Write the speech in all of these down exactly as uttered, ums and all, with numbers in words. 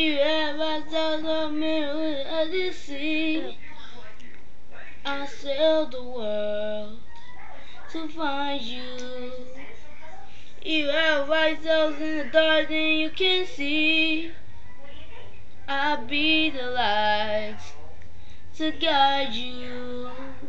You have a thousand middle of the sea. I sailed the world to find you. You have white cells in the dark and you can see. I'll be the light to guide you.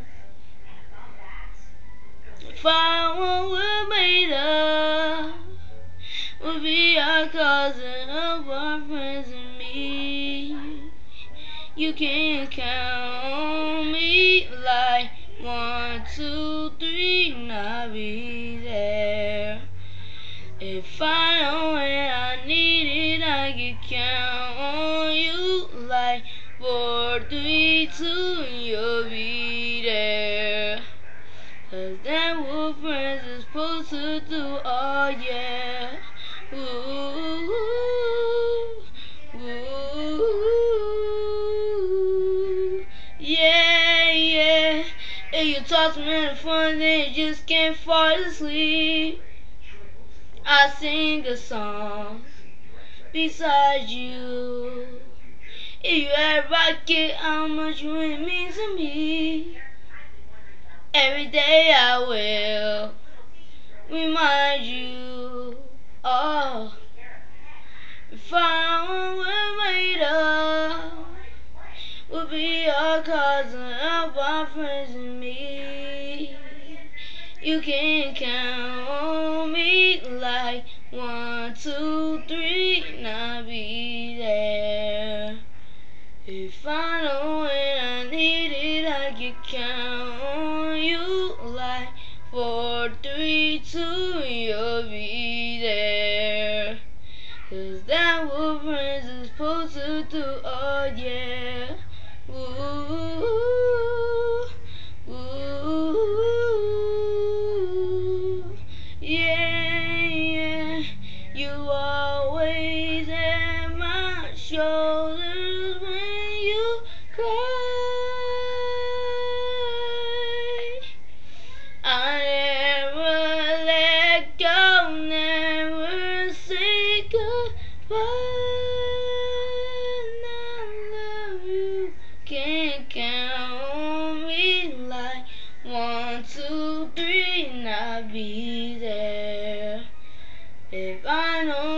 Find what we're made of will be our cousin of our friends and me. You can count on me like one, two, three, and I'll be there. If I know when I need it, I can count on you like four, three, two, and you'll be there. Cause that's what friends is supposed to do, oh yeah. Ooh, ooh, yeah, yeah. If you talk to me in the fun, then you just can't fall asleep. I sing a song beside you. If you ever get how much it means to me, every day I will remind you. Oh, if I were made up, would be our cousin of our friends and me. You can count on me like one, two, three, and I'll be there. If I know when I need it, I can count on you like four, three, two, you'll be there. Cause that's what friends are supposed to do, oh yeah. Ooh, ooh, yeah, yeah. You always at my shoulders when you cry. I never let go, never say goodbye. And I love you, can't count on me like one, two, three, and I'll be there. If I know